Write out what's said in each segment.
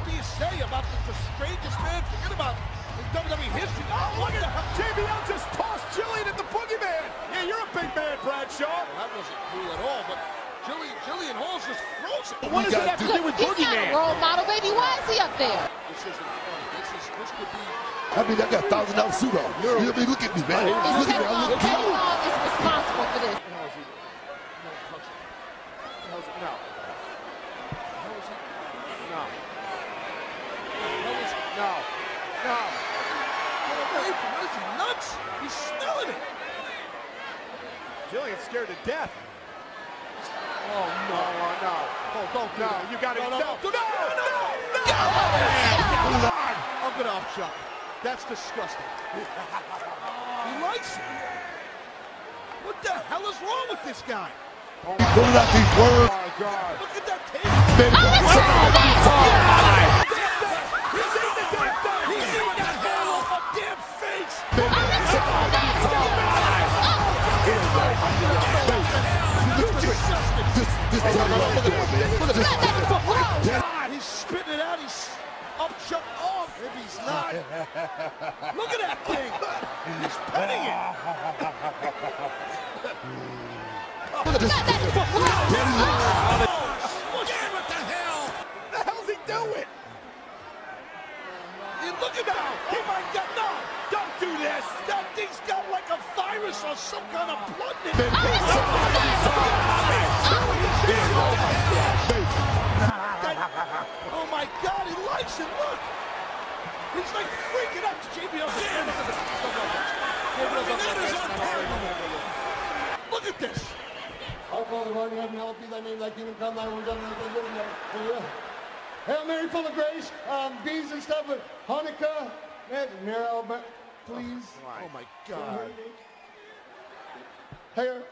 do you say about the strangest man? Forget about in WWE history. Oh, look at that! JBL just tossed Jillian at the Boogeyman. Yeah, you're a big man, Bradshaw. Well, that wasn't cool at all, but Jillian Hall's just frozen. What does that have to do with Boogeyman? He's not a role model, baby. Why is he up there? This isn't funny. This could be. I mean, I got $1,000 suit on. You know what I mean? Look at me, man. Look at me. I look Teddy cute. Long is responsible for this. How's he? No, touch it. How's it? No. How is he? No. How is it? No. No. Get away from him. Is he nuts? He's smelling it. Jillian's scared to death. Oh, no. No. Oh, don't do that. You got it. No. I'm going to upchuck. That's disgusting. He likes it. What the hell is wrong with this guy? Pulling out these words. Oh, my God. Look at that table. He's eating the damn thing. He's eating that hair off my damn face. God, he's spitting it out. He's upchuck. Oh, maybe he's not. Look at that thing. He's petting it. Look at this. What the hell? What the hell's he doing? Look at that. He might get no. Don't do this. That thing's got like a virus or some kind of blood in it. Oh my God, he likes it. Look. He's like freaking out. Look at this. Our Father who art in heaven, hallowed be thy name, thy kingdom come, thy will be done on earth as it is in heaven. Hail Mary, full of grace, bees and stuff, but Hanukkah, Nero, please. Oh my God. Here.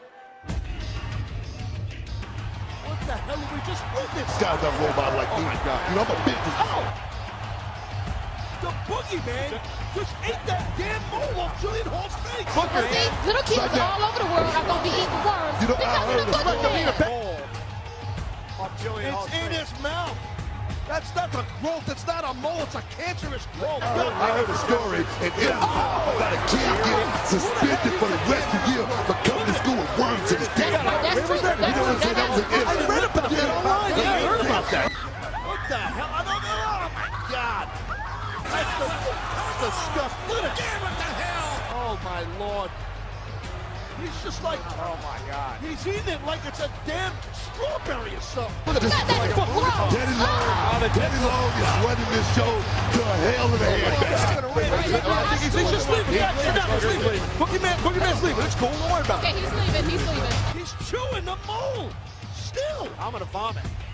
What the hell did we just witness? This guy's a robot like me. You know, I'm a business. Oh! The Boogeyman just ate that damn mole off Jillian Hall's face. See, little kids all over the world are going to be eating worms You know, I heard because of the it. Boogeyman. It's in his mouth. That's not a growth. It's not a mole. It's a cancerous growth. I heard a story, and about a kid getting suspended for the rest of the year for coming to school with worms in his teeth. That's true. You know what I'm saying? That was an I read about that online. I heard about that. What the hell? I don't know. Oh my God. That's disgusting. Look at it. What the hell? Oh my Lord. He's just like, Oh, my God. he's eating it like it's a damn strawberry or something. Look at this. Teddy Long is running this show to a hell of a handbag. He's just leaving. He's leaving. Boogeyman's leaving. It's cool. Don't worry about it. Okay, he's leaving. He's chewing the mole. Still. I'm going to vomit.